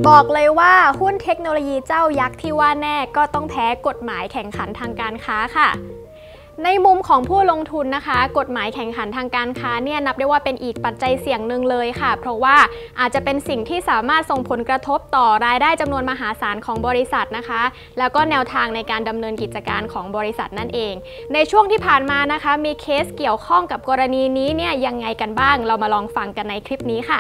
บอกเลยว่าหุ้นเทคโนโลยีเจ้ายักษ์ที่ว่าแน่ก็ต้องแพ้กฎหมายแข่งขันทางการค้าค่ะในมุมของผู้ลงทุนนะคะกฎหมายแข่งขันทางการค้าเนี่ยนับได้ว่าเป็นอีกปัจจัยเสี่ยงหนึ่งเลยค่ะเพราะว่าอาจจะเป็นสิ่งที่สามารถส่งผลกระทบต่อรายได้จำนวนมหาศาลของบริษัทนะคะแล้วก็แนวทางในการดำเนินกิจการของบริษัทนั่นเองในช่วงที่ผ่านมานะคะมีเคสเกี่ยวข้องกับกรณีนี้เนี่ยยังไงกันบ้างเรามาลองฟังกันในคลิปนี้ค่ะ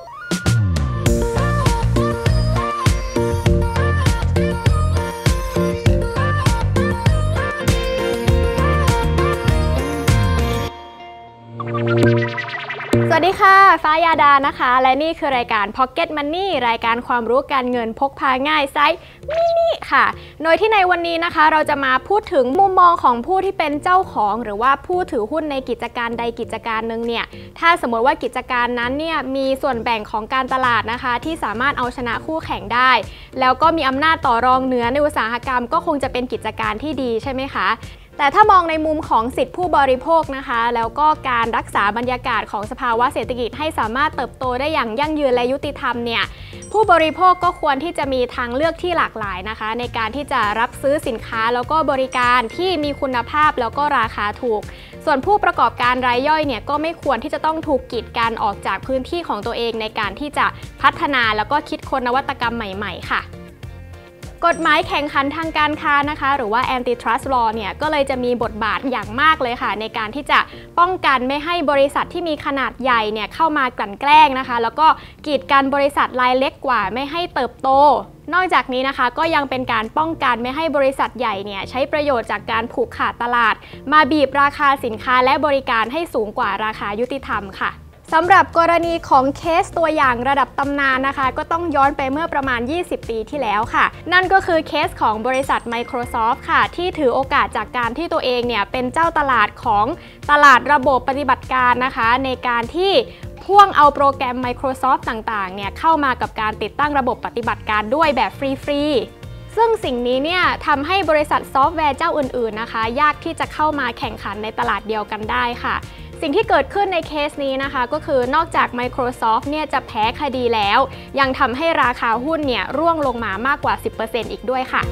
สวัสดีค่ะฟ้ายาดานะคะและนี่คือรายการ Pocket Money รายการความรู้การเงินพกพาง่ายไซส์มินิค่ะโดยที่ในวันนี้นะคะเราจะมาพูดถึงมุมมองของผู้ที่เป็นเจ้าของหรือว่าผู้ถือหุ้นในกิจการใดกิจการหนึ่งเนี่ยถ้าสมมติว่ากิจการนั้นเนี่ยมีส่วนแบ่งของการตลาดนะคะที่สามารถเอาชนะคู่แข่งได้แล้วก็มีอำนาจต่อรองเหนือในอุตสาหกรรมก็คงจะเป็นกิจการที่ดีใช่ไหมคะแต่ถ้ามองในมุมของสิทธิผู้บริโภคนะคะแล้วก็การรักษาบรรยากาศของสภาวะเศรษฐกิจให้สามารถเติบโตได้อย่างยั่งยืนและยุติธรรมเนี่ยผู้บริโภคก็ควรที่จะมีทางเลือกที่หลากหลายนะคะในการที่จะรับซื้อสินค้าแล้วก็บริการที่มีคุณภาพแล้วก็ราคาถูกส่วนผู้ประกอบการรายย่อยเนี่ยก็ไม่ควรที่จะต้องถูกกีดกันออกจากพื้นที่ของตัวเองในการที่จะพัฒนาแล้วก็คิดค้นนวัตกรรมใหม่ๆค่ะกฎหมายแข่งขันทางการค้านะคะหรือว่า Antitrust Law เนี่ยก็เลยจะมีบทบาทอย่างมากเลยค่ะในการที่จะป้องกันไม่ให้บริษัทที่มีขนาดใหญ่เนี่ยเข้ามากลั่นแกล้งนะคะแล้วก็กีดกันบริษัทรายเล็กกว่าไม่ให้เติบโตนอกจากนี้นะคะก็ยังเป็นการป้องกันไม่ให้บริษัทใหญ่เนี่ยใช้ประโยชน์จากการผูกขาดตลาดมาบีบราคาสินค้าและบริการให้สูงกว่าราคายุติธรรมค่ะสำหรับกรณีของเคสตัวอย่างระดับตำนานนะคะก็ต้องย้อนไปเมื่อประมาณ20 ปีที่แล้วค่ะนั่นก็คือเคสของบริษัท Microsoft ค่ะที่ถือโอกาสจากการที่ตัวเองเนี่ยเป็นเจ้าตลาดของตลาดระบบปฏิบัติการนะคะในการที่พ่วงเอาโปรแกรม Microsoft ต่างๆเนี่ยเข้ามากับการติดตั้งระบบปฏิบัติการด้วยแบบฟรีๆซึ่งสิ่งนี้เนี่ยทำให้บริษัทซอฟต์แวร์เจ้าอื่นๆนะคะยากที่จะเข้ามาแข่งขันในตลาดเดียวกันได้ค่ะสิ่งที่เกิดขึ้นในเคสนี้นะคะก็คือนอกจาก Microsoft เนี่ยจะแพ้คดีแล้วยังทำให้ราคาหุ้นเนี่ยร่วงลงมามากกว่า 10% อีกด้วยค่ะ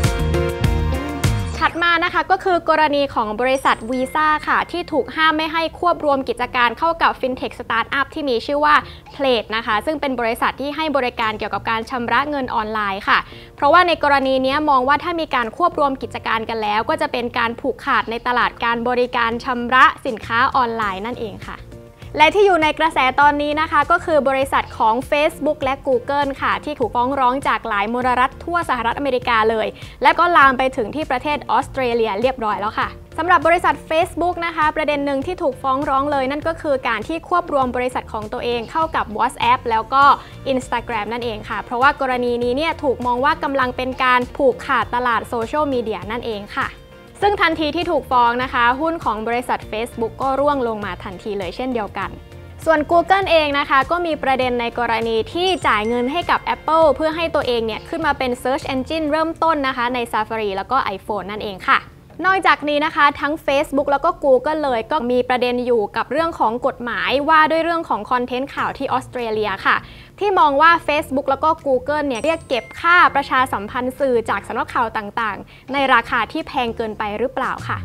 ถัดมานะคะก็คือกรณีของบริษัท Visa ค่ะที่ถูกห้ามไม่ให้ควบรวมกิจการเข้ากับ FinTech Startup ที่มีชื่อว่า Plate นะคะซึ่งเป็นบริษัทที่ให้บริการเกี่ยวกับการชำระเงินออนไลน์ค่ะเพราะว่าในกรณีนี้มองว่าถ้ามีการควบรวมกิจการกันแล้วก็จะเป็นการผูกขาดในตลาดการบริการชำระสินค้าออนไลน์นั่นเองค่ะและที่อยู่ในกระแสตอนนี้นะคะก็คือบริษัทของ Facebook และ Google ค่ะที่ถูกฟ้องร้องจากหลายมลรัฐทั่วสหรัฐอเมริกาเลยและก็ลามไปถึงที่ประเทศออสเตรเลียเรียบร้อยแล้วค่ะสำหรับบริษัท Facebook นะคะประเด็นหนึ่งที่ถูกฟ้องร้องเลยนั่นก็คือการที่ควบรวมบริษัทของตัวเองเข้ากับ WhatsApp แล้วก็ Instagram นั่นเองค่ะเพราะว่ากรณีนี้เนี่ยถูกมองว่ากำลังเป็นการผูกขาดตลาดโซเชียลมีเดียนั่นเองค่ะซึ่งทันทีที่ถูกฟ้องนะคะหุ้นของบริษัท Facebook ก็ร่วงลงมาทันทีเลยเช่นเดียวกันส่วน Google เองนะคะก็มีประเด็นในกรณีที่จ่ายเงินให้กับ Apple เพื่อให้ตัวเองเนี่ยขึ้นมาเป็น Search Engine เริ่มต้นนะคะใน Safari แล้วก็ iPhone นั่นเองค่ะนอกจากนี้นะคะทั้ง Facebook แล้วก็ Google เลยก็มีประเด็นอยู่กับเรื่องของกฎหมายว่าด้วยเรื่องของคอนเทนต์ข่าวที่ออสเตรเลียค่ะที่มองว่า Facebook แล้วก็ Google เนี่ยเรียกเก็บค่าประชาสัมพันธ์สื่อจากสำนักข่าวต่างๆในราคาที่แพงเกินไปหรือเปล่าค่ะ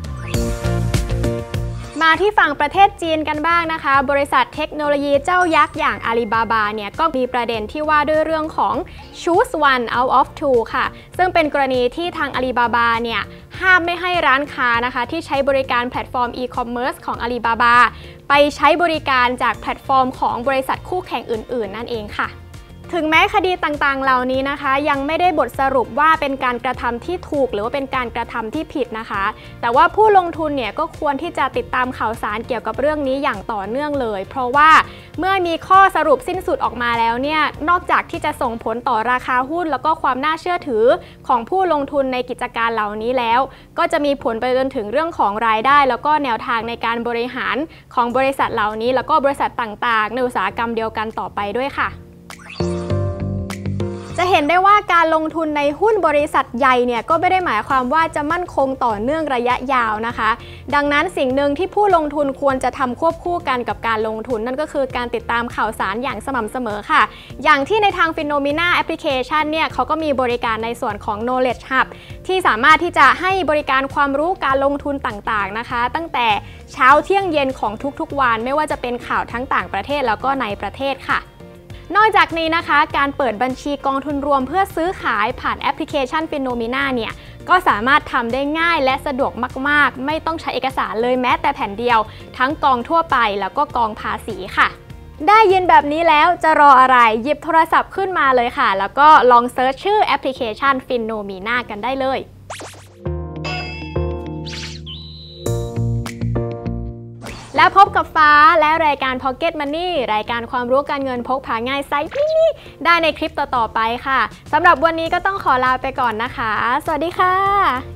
มาที่ฝั่งประเทศจีนกันบ้างนะคะบริษัทเทคโนโลยีเจ้ายักษ์อย่างอาลีบาบาเนี่ยก็มีประเด็นที่ว่าด้วยเรื่องของ Choose One out of two ค่ะซึ่งเป็นกรณีที่ทางอาลีบาบาเนี่ยห้ามไม่ให้ร้านค้านะคะที่ใช้บริการแพลตฟอร์ม e-commerce ของอาลีบาบาไปใช้บริการจากแพลตฟอร์มของบริษัทคู่แข่งอื่นๆนั่นเองค่ะถึงแม้คดีต่างๆเหล่านี้นะคะยังไม่ได้บทสรุปว่าเป็นการกระทำที่ถูกหรือว่าเป็นการกระทำที่ผิดนะคะแต่ว่าผู้ลงทุนเนี่ยก็ควรที่จะติดตามข่าวสารเกี่ยวกับเรื่องนี้อย่างต่อเนื่องเลยเพราะว่าเมื่อมีข้อสรุปสิ้นสุดออกมาแล้วเนี่ยนอกจากที่จะส่งผลต่อราคาหุ้นแล้วก็ความน่าเชื่อถือของผู้ลงทุนในกิจการเหล่านี้แล้วก็จะมีผลไปจนถึงเรื่องของรายได้แล้วก็แนวทางในการบริหารของบริษัทเหล่านี้แล้วก็บริษัทต่างๆในอุตสาหกรรมเดียวกันต่อไปด้วยค่ะจะเห็นห็นได้ว่าการลงทุนในหุ้นบริษัทใหญ่เนี่ยก็ไม่ได้หมายความว่าจะมั่นคงต่อเนื่องระยะยาวนะคะดังนั้นสิ่งหนึ่งที่ผู้ลงทุนควรจะทำควบคู่กันกับการลงทุนนั่นก็คือการติดตามข่าวสารอย่างสม่ำเสมอค่ะอย่างที่ในทาง Phenomena Application เนี่ยเขาก็มีบริการในส่วนของ Knowledge Hub ที่สามารถที่จะให้บริการความรู้การลงทุนต่างๆนะคะตั้งแต่เช้าเที่ยงเย็นของทุกๆวันไม่ว่าจะเป็นข่าวทั้งต่างประเทศแล้วก็ในประเทศค่ะนอกจากนี้นะคะการเปิดบัญชีกองทุนรวมเพื่อซื้อขายผ่านแอปพลิเคชัน Phenomena เนี่ยก็สามารถทำได้ง่ายและสะดวกมากๆไม่ต้องใช้เอกสารเลยแม้แต่แผ่นเดียวทั้งกองทั่วไปแล้วก็กองภาษีค่ะได้ยินแบบนี้แล้วจะรออะไรหยิบโทรศัพท์ขึ้นมาเลยค่ะแล้วก็ลองเซิร์ชชื่อแอปพลิเคชัน Phenomena กันได้เลยแล้วพบกับฟ้าและรายการ Pocket Money รายการความรู้การเงินพกพาง่ายไซส์นี่ได้ในคลิปต่อๆไปค่ะสำหรับวันนี้ก็ต้องขอลาไปก่อนนะคะสวัสดีค่ะ